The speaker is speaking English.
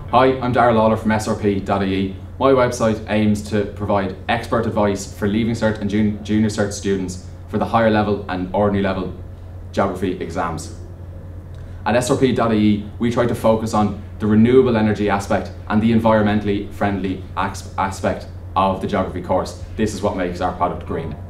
Hi, I'm Darrell Lawler from SRP.ie. My website aims to provide expert advice for Leaving Cert and Junior Cert students for the higher level and ordinary level geography exams. At SRP.ie, we try to focus on the renewable energy aspect and the environmentally friendly aspect of the geography course. This is what makes our product green.